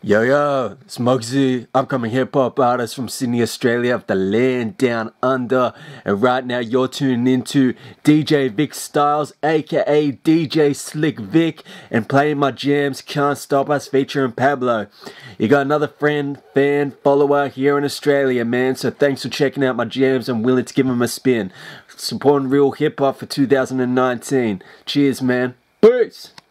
Yo yo, it's MUGZY, upcoming hip hop artist from Sydney, Australia, of the land down under. And right now you're tuning into DJ Vicstylezz, aka DJ Slick Vic, and playing my jams Can't Stop Us featuring Pablo. You got another friend, fan, follower here in Australia, man. So thanks for checking out my jams. I'm willing to give them a spin. Supporting real hip hop for 2019. Cheers, man. Peace.